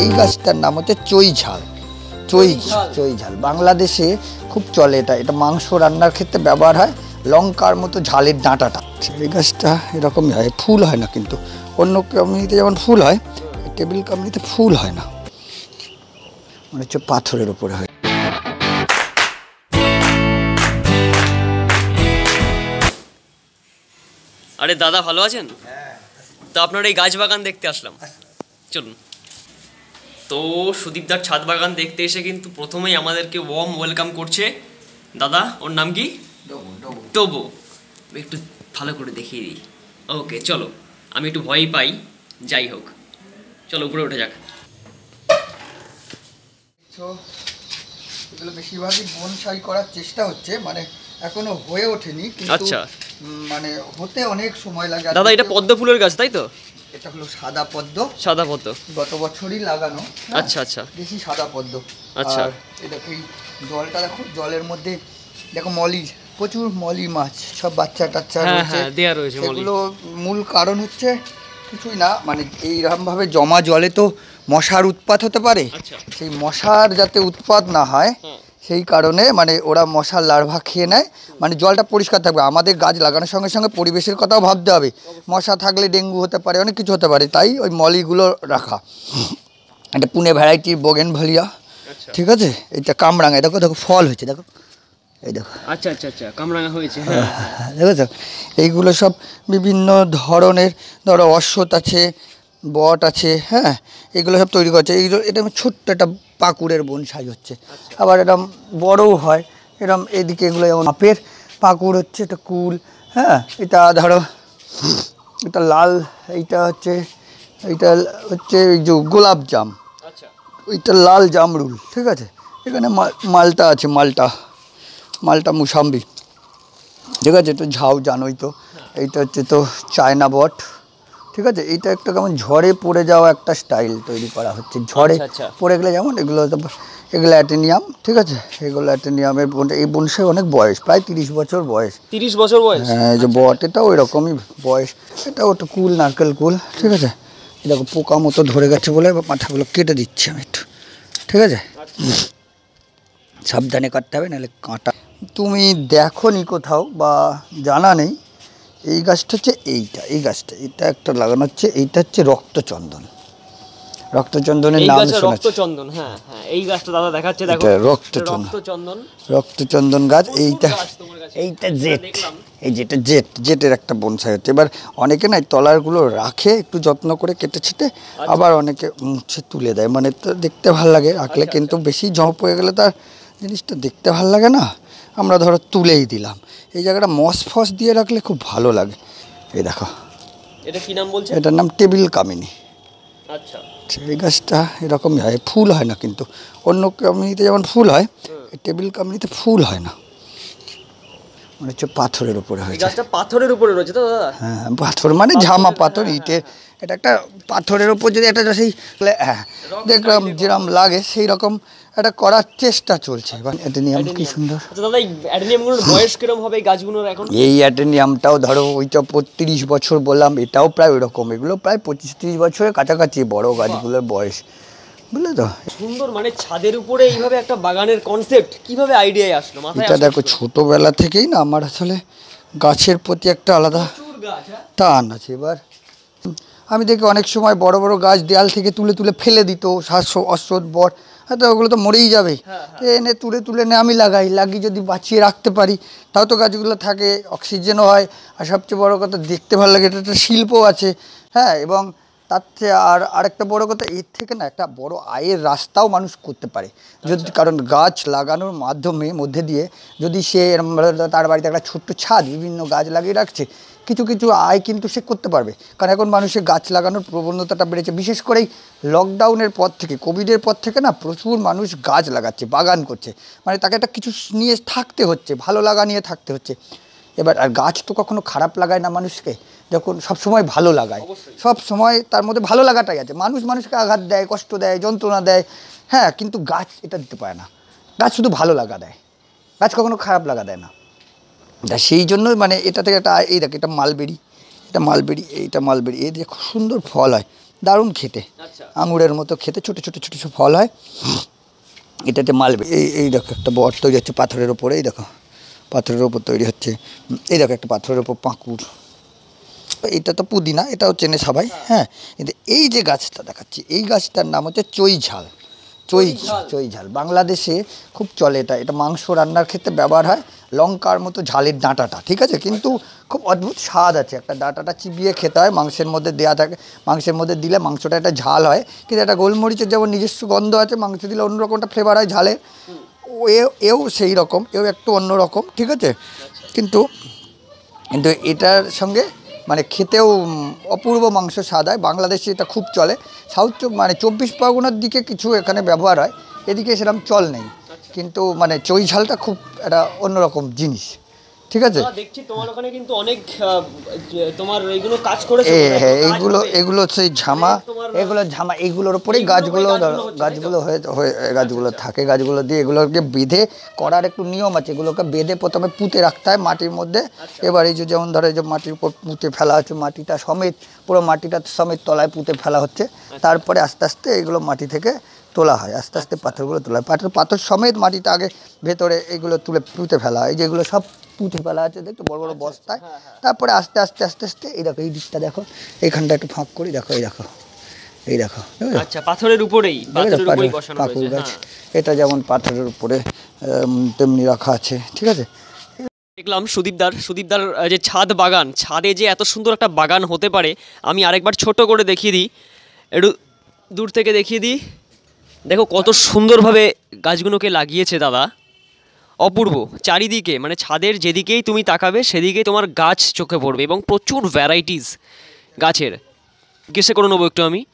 গাছটার নাম হচ্ছে চই ঝাল। চই ঝাল বাংলাদেশে খুব চলে, এটা মাংস রান্নার ক্ষেত্রে ব্যবহার হয়, লঙ্কার মতো ঝালের ডাঁটাটা। এই গাছটা এরকমই হয়, ফুল হয় না, কিন্তু অন্য কমিউনিটিতে যেমন ফুল হয়, টেবিল কমিউনিটিতে ফুল হয় না, মানে হচ্ছে পাথরের উপরে হয়। আরে দাদা ভালো আছেন? তো আপনার এই গাছ বাগান দেখতে আসলাম, চলুন। তো সুদীপদার ছাদ বাগান দেখতে এসে কিন্তু প্রথমেই আমাদেরকে ওয়ার্ম ওয়েলকাম করছে দাদা। ওর নাম কি? তবু একটু ভালো করে দেখিয়ে দিই। ওকে চলো, আমি একটু ভয় পাই, যাই হোক চলো উপরে উঠে যাক। এগুলো বেশিরভাগই বনসাই করার চেষ্টা হচ্ছে, মানে এখনো হয়ে ওঠেনি, আচ্ছা, মানে হতে অনেক সময় লাগে। দাদা এটা পদ্ম ফুলের গাছ তাই তো? এটা হলো সাদা পদ্ম। সাদা পদ্ম গত বছরই লাগানো। আচ্ছা আচ্ছা, বেশি সাদা পদ্ম। আচ্ছা, এটা এই জলটা দেখো, জলের মধ্যে দেখো মলি, প্রচুর মলি মাছ, সব বাচ্চা টাচ্চা রয়েছে। এগুলো মূল কারণ হচ্ছে কিছুই না, মানে এইরকমভাবে জমা জলে তো মশার উৎপাত হতে পারে। সেই মশার যাতে উৎপাত না হয় সেই কারণে মানে ওরা মশার লার্ভা খেয়ে নেয়, মানে জলটা পরিষ্কার থাকবে। আমাদের গাছ লাগানোর সঙ্গে সঙ্গে পরিবেশের কথাও ভাবতে হবে, মশা থাকলে ডেঙ্গু হতে পারে, অনেক কিছু হতে পারে, তাই ওই মলিগুলো রাখা। এটা পুনে ভ্যারাইটির বোগেনভেলিয়া, ঠিক আছে। এটা কামরাঙা, দেখো দেখো ফল হয়েছে, দেখো এই দেখো। আচ্ছা আচ্ছা আচ্ছা, কামরাঙা হয়েছে, দেখেছো? এইগুলো সব বিভিন্ন ধরনের, ধরো অশ্বত্থ আছে, বট আছে, হ্যাঁ, এগুলো সব তৈরি করছে। এইগুলো এটা ছোট্ট একটা পাকুড়ের বনসাই হচ্ছে, আবার এরম বড়ও হয় এরম। এদিকে এগুলো যেমন আপের পাকুড় হচ্ছে, এটা কুল, হ্যাঁ, এটা ধরো এটা লাল, এইটা হচ্ছে এই যে গোলাপ জাম, ওইটা লাল জামরুল, ঠিক আছে। এখানে মালটা আছে, মালটা মুসাম্বি, ঠিক আছে। তো ঝাউ জানোই তো, এইটা হচ্ছে তো চায়না বট, ঠিক আছে। এইটা একটা কেমন ঝড়ে পড়ে যাওয়া একটা স্টাইল তৈরি করা হচ্ছে, ঝড়ে পড়ে গেলে যেমন এগুলো অ্যাটেনিয়াম, ঠিক আছে। এগুলো অ্যাটেনিয়ামের এই বনসাই অনেক বয়স, প্রায় 30 বছর বয়স। 30 বছর বয়স? হ্যাঁ, এই যে বট এটাও ওই রকমই বয়স, এটা ওটা কুল, নারকেল কুল, ঠিক আছে। দেখো পোকা মতো ধরে গেছে বলে মাথাগুলো কেটে দিচ্ছি আমি একটু, ঠিক আছে। সাবধানে কাটতে হবে, নাহলে কাঁটা। তুমি দেখো নি কোথাও বা জানা নেই, এই গাছটা হচ্ছে এই গাছটা, এটা একটা লাগানো হচ্ছে, এইটা হচ্ছে রক্তচন্দন। রক্তচন্দনের নাম শুনেছো? রক্তচন্দন, হ্যাঁ হ্যাঁ, এই গাছটা দাদা দেখাচ্ছে, দেখো রক্তচন্দন গাছ। এইটা জেট, এই যেটা জেটের একটা বনসাই হচ্ছে। এবার অনেকে না তলারগুলো রাখে একটু যত্ন করে কেটে ছেটে, আবার অনেকে মুছে তুলে দেয়, মানে তো দেখতে ভালো লাগে রাখলে, কিন্তু বেশি ঝঁপ হয়ে গেলে তার জিনিসটা দেখতে ভালো লাগে না। আমরা ধরো তুলেই দিলাম, এই জায়গাটা মস ফস দিয়ে রাখলে খুব ভালো লাগে। এই দেখো, এটা কি নাম বলছে? এটার নাম টেবিল কামিনী। আচ্ছা, এই গাছটা এরকমই হয়, ফুল হয় না, কিন্তু অন্য কমিউনিটিতে যেমন ফুল হয়, টেবিল কমিউনিটিতে ফুল হয় না, মানে হচ্ছে পাথরের উপরে হয়েছে। গাছটা পাথরের উপরে রয়েছে তো দাদা? হ্যাঁ, পাথর মানে ঝামা পাথর, ইটের, এটা একটা পাথরের উপর যদি একটা সেই, হ্যাঁ দেখলাম যেরকম লাগে সেই রকম এটা করার চেষ্টা চলছে। অ্যাটেনিয়াম কি সুন্দর। আচ্ছা দাদা, এই অ্যাটেনিয়ামগুলোর বয়স কিরকম হবে এই গাছগুলোর এখন? এই অ্যাটেনিয়ামটাও ধরো ওইটা 30 বছর বললাম, এটাও প্রায় ওই রকম, এগুলো প্রায় 25-30 বছরের কাছাকাছি বড় গাছগুলোর বয়স, বুঝলে তো। সুন্দর, মানে ছাদের উপরে এইভাবে একটা বাগানের কনসেপ্ট কিভাবে আইডিয়ায় আসলো মাথায়? এটা দেখো ছোটবেলা থেকেই না আমার আসলে গাছের প্রতি একটা আলাদা টান আছে। এবার আমি দেখি অনেক সময় বড় বড় গাছ দেয়াল থেকে তুলে তুলে ফেলে দিত, অশ্বত্থ বট, হয়তো ওগুলো তো মরেই যাবে, এনে তুলে আমি লাগিয়ে যদি বাঁচিয়ে রাখতে পারি, তাও তো গাছগুলো থাকে, অক্সিজেনও হয়, আর সবচেয়ে বড় কথা দেখতে ভালো লাগে, এটা একটা শিল্পও আছে, হ্যাঁ। এবং তার চেয়ে আরেকটা বড় কথা, এর থেকে না একটা বড় আয়ের রাস্তাও মানুষ করতে পারে যদি, কারণ গাছ লাগানোর মধ্যে দিয়ে যদি সে তার বাড়িতে একটা ছোট্ট ছাদ বিভিন্ন গাছ লাগিয়ে রাখছে, কিছু আয় কিন্তু সে করতে পারবে। কারণ এখন মানুষের গাছ লাগানোর প্রবণতাটা বেড়েছে, বিশেষ করে লকডাউনের পর থেকে, কোভিডের পর থেকে না প্রচুর মানুষ গাছ লাগাচ্ছে, বাগান করছে, মানে তাকে একটা কিছু নিয়ে থাকতে হচ্ছে, ভালো লাগা নিয়ে থাকতে হচ্ছে। এবার আর গাছ তো কখনো খারাপ লাগায় না মানুষকে, যখন সবসময় ভালো লাগায়, সব সময় তার মধ্যে ভালো লাগাটাই আছে। মানুষকে আঘাত দেয়, কষ্ট দেয়, যন্ত্রণা দেয়, হ্যাঁ, কিন্তু গাছ এটা দিতে পারে না, গাছ শুধু ভালো লাগা দেয়, গাছ কখনো খারাপ লাগা দেয় না। সেই জন্যই মানে এটা থেকে একটা, এই দেখ এটা মালবেরি, এইটা মালবেরি, এই যে খুব সুন্দর ফল হয়, দারুণ খেতে, আঙুরের মতো খেতে, ছোটো ছোটো ছোটো ছোটো ফল হয়। এটাতে মালবে, এই দেখো একটা বট তৈরি হচ্ছে পাথরের ওপরে, এই দেখো পাথরের ওপর তৈরি হচ্ছে, এই দেখো একটা পাথরের ওপর পাঁকুড়। এটা তো পুদিনা, এটাও চেনে সবাই, হ্যাঁ। কিন্তু এই যে গাছটা দেখাচ্ছি, এই গাছটার নাম হচ্ছে চই ঝাল। চই ঝাল বাংলাদেশে খুব চলে, এটা মাংস রান্নার ক্ষেত্রে ব্যবহার হয়। লঙ্কার মতো ঝালের ডাঁটাটা, ঠিক আছে, কিন্তু খুব অদ্ভুত স্বাদ আছে। একটা ডাঁটাটা চিবিয়ে খেতে হয়, মাংসের মধ্যে দেওয়া থাকে, মাংসের মধ্যে দিলে মাংসটা একটা ঝাল হয়, কিন্তু একটা গোলমরিচের যেমন নিজস্ব গন্ধ আছে, মাংস দিলে অন্যরকম একটা ফ্লেভার হয় ঝালের। এও সেই রকম, এও একটু অন্যরকম, ঠিক আছে। কিন্তু এটার সঙ্গে মানে খেতেও অপূর্ব মাংস স্বাদ হয়। বাংলাদেশে এটা খুব চলে। সাউথ মানে 24 পরগনার দিকে কিছু এখানে ব্যবহার হয়, এদিকে সেরকম চল নেই। কিন্তু মানে চই ঝালটা খুব একটা অন্যরকম জিনিস, ঠিক আছে। দেখছি তোমার ওখানে কিন্তু অনেক তোমার এইগুলো কাজ করেছে। হ্যাঁ, এগুলো সেই ঝামা, এইগুলোর উপরেই গাছগুলো থাকে। গাছগুলো দিয়ে এগুলোকে বেঁধে করার একটু নিয়ম আছে। এগুলোকে বেঁধে প্রথমে পুঁতে রাখতে হয় মাটির মধ্যে। এবার এই যে যেমন ধরো এই যে মাটির উপর পুঁতে ফেলা হচ্ছে, মাটিটা সমেত, পুরো মাটিটা সমেত তলায় পুঁতে ফেলা হচ্ছে। তারপরে আস্তে আস্তে এগুলো মাটি থেকে তোলা হয়, আস্তে আস্তে পাথরগুলো তোলা হয়। পাথর সমেত মাটিটা আগে ভেতরে এইগুলো তুলে পুঁতে ফেলা হয়। এই যেগুলো সব পুঁতে ফেলা আছে দেখতো বড় বড় বস্তায়। তারপরে আস্তে আস্তে আস্তে আস্তে এই দেখো, এই দিকটা দেখো, এইখানটা একটু ফাঁক করি, দেখো এই দেখো আচ্ছা, পাথরের উপরেই পাকুড় গাছ। এটা যেমন পাথরের উপরে তেমনি রাখা আছে, ঠিক আছে। দেখলাম সুদীপদার যে ছাদ বাগান, ছাদে যে এত সুন্দর একটা বাগান হতে পারে, আমি আরেকবার ছোট করে দেখিয়ে দিই, একটু দূর থেকে দেখিয়ে দিই। দেখো কত সুন্দরভাবে গাছগুলোকে লাগিয়েছে দাদা, অপূর্ব। চারিদিকে মানে ছাদের যেদিকেই তুমি তাকাবে সেদিকেই তোমার গাছ চোখে পড়বে, এবং প্রচুর ভ্যারাইটিস গাছের। জিজ্ঞাসা করে নেবো একটু আমি,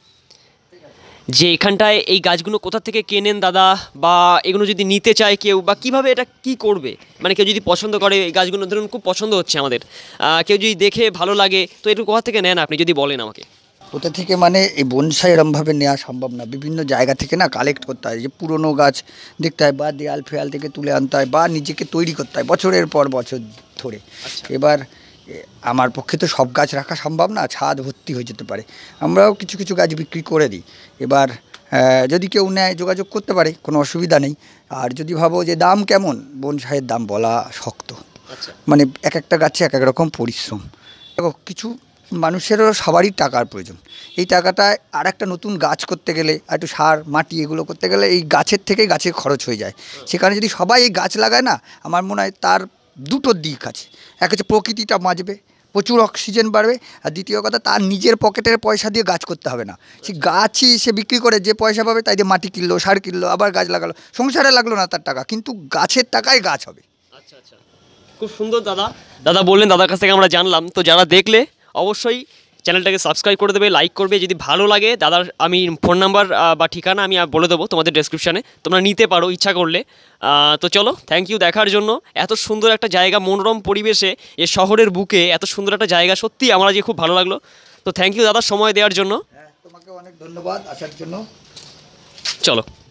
যে এখানটায় এই গাছগুলো কোথা থেকে কেনেন দাদা, বা এগুলো যদি নিতে চায় কেউ, বা কিভাবে এটা কি করবে, মানে কেউ যদি পছন্দ করে এই গাছগুলো, ধরুন খুব পছন্দ হচ্ছে আমাদের, কেউ যদি দেখে ভালো লাগে, তো একটু কোথা থেকে নেন আপনি যদি বলেন আমাকে। কোথা থেকে মানে এই বনসাই এরমভাবে নেওয়া সম্ভব না, বিভিন্ন জায়গা থেকে না কালেক্ট করতে হয়। যে পুরনো গাছ দেখতে হয়, বা দেয়াল ফেয়াল থেকে তুলে আনতে হয়, বা নিজেকে তৈরি করতে হয় বছরের পর বছর ধরে। এবার আমার পক্ষে তো সব গাছ রাখা সম্ভব না, ছাদ ভর্তি হয়ে যেতে পারে। আমরাও কিছু কিছু গাছ বিক্রি করে দিই। এবার যদি কেউ নেয় যোগাযোগ করতে পারে, কোনো অসুবিধা নেই। আর যদি ভাবো যে দাম কেমন, বনসাইয়ের দাম বলা শক্ত, মানে এক একটা গাছে এক এক রকম পরিশ্রম। দেখো কিছু মানুষেরও সবারই টাকার প্রয়োজন। এই টাকাটায় আর একটা নতুন গাছ করতে গেলে, একটু সার মাটি এগুলো করতে গেলে এই গাছের থেকেই গাছের খরচ হয়ে যায়। সেখানে যদি সবাই এই গাছ লাগায় না, আমার মনে হয় তার দুটো দিক আছে। এক হচ্ছে প্রকৃতিটা বাঁচবে, প্রচুর অক্সিজেন বাড়বে, আর দ্বিতীয় কথা তার নিজের পকেটের পয়সা দিয়ে গাছ করতে হবে না। সে গাছই সে বিক্রি করে যে পয়সা পাবে তাই দিয়ে মাটি কিনলো, সার কিনলো, আবার গাছ লাগালো, সংসারে লাগলো না তার টাকা, কিন্তু গাছের টাকায় গাছ হবে। আচ্ছা, খুব সুন্দর দাদা বললেন, দাদার কাছ থেকে আমরা জানলাম। তো যারা দেখলে অবশ্যই চ্যানেলটাকে সাবস্ক্রাইব করে দেবে, লাইক করবে। যদি ভালো লাগে দাদার আমি ফোন নাম্বার বা ঠিকানা আমি বলে দেবো তোমাদের ডেসক্রিপশানে, তোমরা নিতে পারো ইচ্ছা করলে। তো চলো, থ্যাংক ইউ দেখার জন্য। এত সুন্দর একটা জায়গা, মনোরম পরিবেশে, এ শহরের বুকে এত সুন্দর একটা জায়গা, সত্যি আমার আজকে খুব ভালো লাগলো। তো থ্যাংক ইউ দাদা সময় দেওয়ার জন্য। তোমাকে অনেক ধন্যবাদ আসার জন্য। চলো।